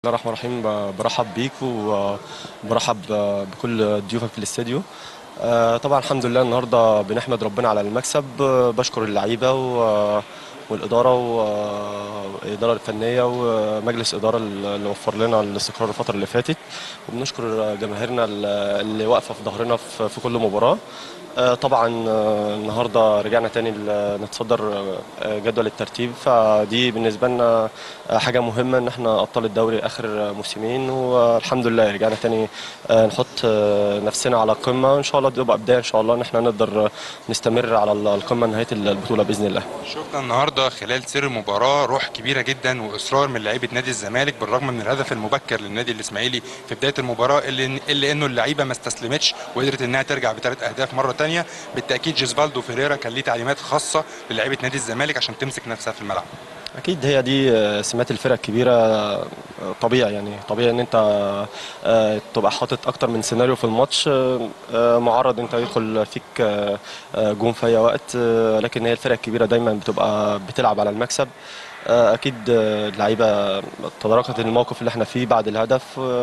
الله الرحمن الرحيم. برحب بيك وبرحب بكل ضيوفك في الاستديو. طبعا الحمد لله النهارده بنحمد ربنا على المكسب. بشكر اللعيبه والاداره والاداره الفنيه ومجلس اداره اللي وفر لنا الاستقرار الفتره اللي فاتت، وبنشكر جماهيرنا اللي واقفه في ظهرنا في كل مباراه. طبعا النهارده رجعنا تاني نتصدر جدول الترتيب، فدي بالنسبه لنا حاجه مهمه ان احنا ابطال الدوري اخر موسمين، والحمد لله رجعنا تاني نحط نفسنا على القمه. ان شاء الله دي تبقى بدايه ان شاء الله ان احنا نقدر نستمر على القمه نهايه البطوله باذن الله. شفنا النهارده خلال سير المباراه روح كبيره جدا واصرار من لعيبه نادي الزمالك بالرغم من الهدف المبكر للنادي الاسماعيلي في بدايه المباراه، اللي انه اللعيبه ما استسلمتش وقدرت انها ترجع بثلاث اهداف مره ثانيه. بالتاكيد جيزفالدو فيريرا كان ليه تعليمات خاصه للعيبه نادي الزمالك عشان تمسك نفسها في الملعب. اكيد هي دي سمات الفرق الكبيره. طبيعي يعني طبيعي ان انت تبقى حاطط اكتر من سيناريو في الماتش، معرض انت يدخل فيك جون في اي وقت، لكن هي الفرق الكبيره دايما بتبقى بتلعب على المكسب. اكيد اللعيبه تداركت الموقف اللي احنا فيه بعد الهدف.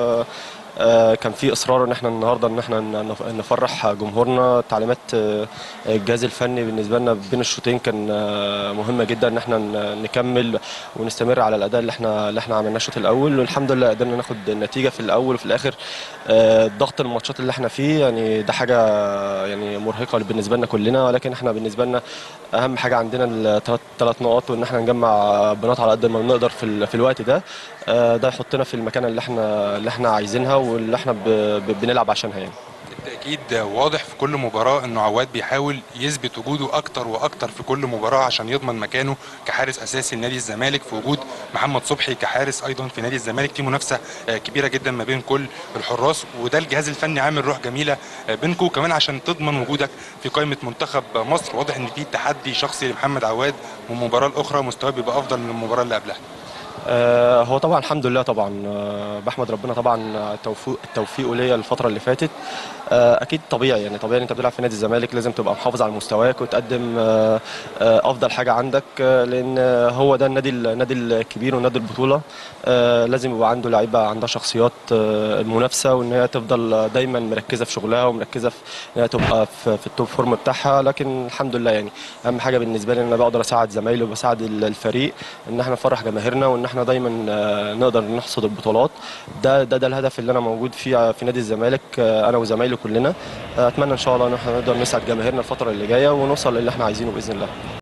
كان في اصرار ان احنا النهارده ان احنا نفرح جمهورنا. تعليمات الجهاز الفني بالنسبه لنا بين الشوطين كان مهمه جدا ان احنا نكمل ونستمر على الاداء اللي احنا عملناه الشوط الاول، والحمد لله قدرنا ناخد النتيجه في الاول وفي الاخر. ضغط الماتشات اللي احنا فيه يعني ده حاجه يعني مرهقه بالنسبه لنا كلنا، ولكن احنا بالنسبه لنا اهم حاجه عندنا الثلاث نقط، وان احنا نجمع بنات على قد ما نقدر في الوقت ده. ده يحطنا في المكانه اللي احنا عايزينها واللي احنا بنلعب عشانها يعني. بالتأكيد واضح في كل مباراة انه عواد بيحاول يثبت وجوده اكتر واكتر في كل مباراة عشان يضمن مكانه كحارس اساسي لنادي الزمالك، في وجود محمد صبحي كحارس ايضا في نادي الزمالك. في منافسة كبيرة جدا ما بين كل الحراس، وده الجهاز الفني عامل روح جميلة بينكم كمان عشان تضمن وجودك في قائمة منتخب مصر. واضح ان في تحدي شخصي لمحمد عواد، من مباراة لاخرى مستواه بيبقى افضل من المباراة اللي قبلها. هو طبعا الحمد لله طبعا بحمد ربنا طبعا توفيقه ليا الفتره اللي فاتت. اكيد طبيعي يعني طبيعي انت بتلعب في نادي الزمالك لازم تبقى محافظ على مستواك وتقدم افضل حاجه عندك، لان هو ده النادي الكبير ونادي البطوله. لازم يبقى عنده لعيبه عندها شخصيات المنافسه، وان هي تفضل دايما مركزه في شغلها ومركزه في ان هي تبقى في التوب فورم بتاعها. لكن الحمد لله يعني اهم حاجه بالنسبه لي ان انا بقدر اساعد زمايلي وبساعد الفريق ان احنا نفرح جماهيرنا وان احنا دايما نقدر نحصد البطولات. ده الهدف اللي انا موجود فيه في نادي الزمالك، انا وزمايلي كلنا. اتمنى ان شاء الله ان احنا نقدر نسعد جماهيرنا الفتره اللي جايه ونوصل للي احنا عايزينه باذن الله.